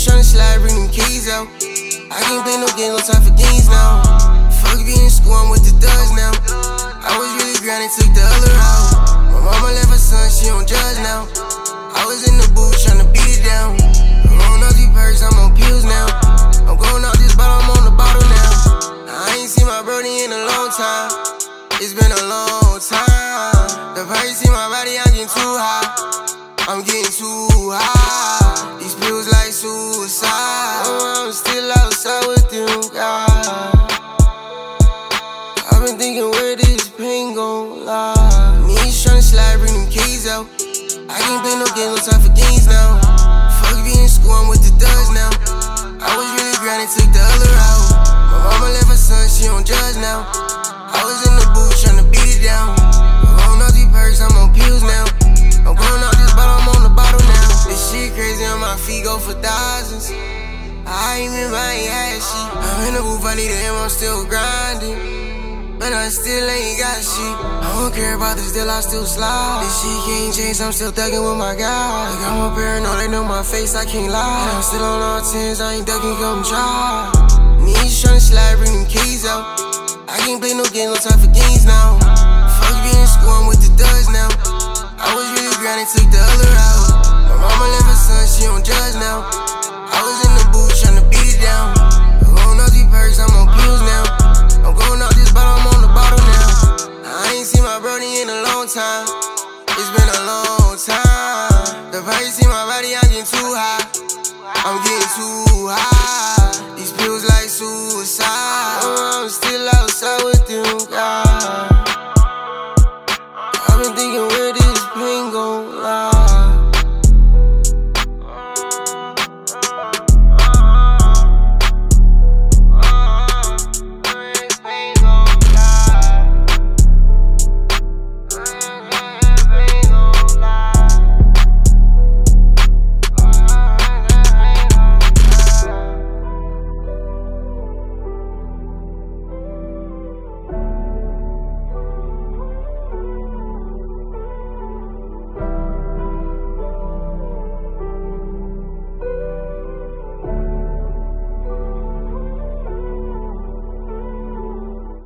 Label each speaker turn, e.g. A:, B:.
A: tryna slide, bring them keys out. I can't play no game, no time for games now. Fuck being in school, I'm with the thugs now. I was really grinding, took the other route. My mama left her son, she don't judge now. I was in the booth tryna beat it down. I'm on all these perks, I'm on pills now. I'm going out this bottle, I'm on the bottle now. I ain't seen my brody in a long time. It's been a long time. The price in my body, I'm getting too high. I'm getting too high. These pills like suicide. Oh, I'm still outside with them guys. I've been thinking where this pain gon' lie. Me tryna slide, bring them keys out. I can't play no games, no time for games now. Fuck being in school, I'm with the thugs now. I was really grinding, took the other route. My mama left her son, she don't judge now. I was in the booth tryna beat it down. I'm on all these perks, I'm on pills now. I'm going out this bottle, I'm on the bottle now. This shit crazy on my feet, go for thousands. I ain't been buying ass shit. I'm in the booth, I need a M, I'm still grinding. But I still ain't got shit. I don't care about this deal, I still slide. This shit can't change, I'm still thugging with my guys. Like I'm a paranoid, they know my face, I can't lie. I'm still on all 10s, I ain't ducking, come try. Me tryna slide, bring them keys out. I can't play no games, no time for games now. Fuck being in school, I'm with the thugs now. I was really grinding, took the other route. My mama left her son, she don't judge now. I was in the booth tryna beat it down. I'm on all these perks, I'm on pills now. I'm going out this bottle, I'm on the bottle now. I ain't seen my brody in a long time. It's been a long time. The price in my body, I'm getting too high. I'm getting too high. These pills like suicide. Oh, I'm still outside with them guys.